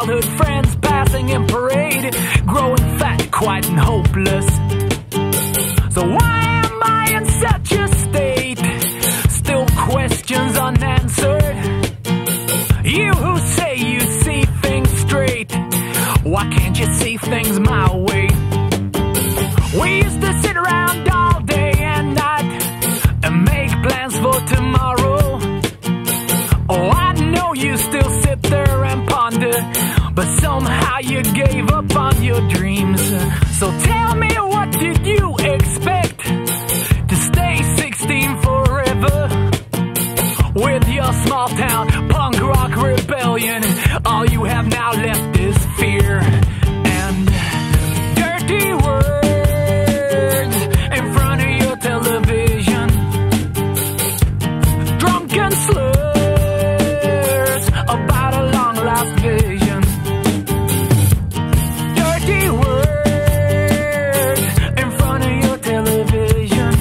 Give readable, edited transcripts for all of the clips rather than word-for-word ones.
childhood friends passing in parade, growing fat, quiet and hopeless. So why am I in such a state? Still questions unanswered. You who say you see things straight, why can't you see things my way? We used to sit around all day and night and make plans for tomorrow. Oh, I know you still sit there and ponder, but somehow you gave up on your dreams. So tell me, what did you expect? To stay 16 forever? With your small town punk rock rebellion, all you have now left is fear and dirty words in front of your television. Drunken slurs about a long lost vision. Dirty words in front of your television.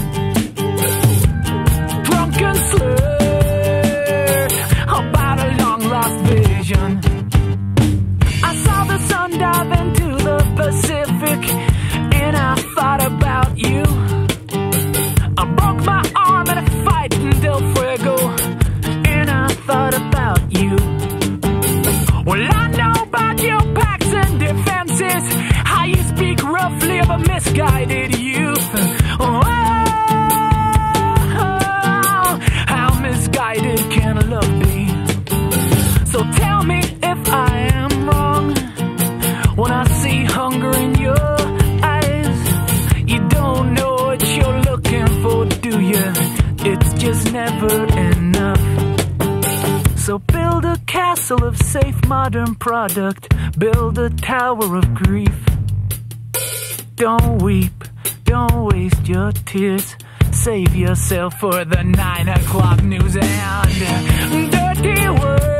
Drunken slurs about a long lost vision. I saw the sun dive into the Pacific and I thought about you. I broke my arm in a fight in Del Fuego and I thought about you. Well, I know about your pacts and defenses, how you speak roughly of a misguided youth. Oh, how misguided can love be? So tell me if I am wrong when I see hunger in your eyes. You don't know what you're looking for, do you? It's just never enough. So build a castle of safe modern product, build a tower of grief. Don't weep, don't waste your tears, save yourself for the 9 o'clock news and dirty words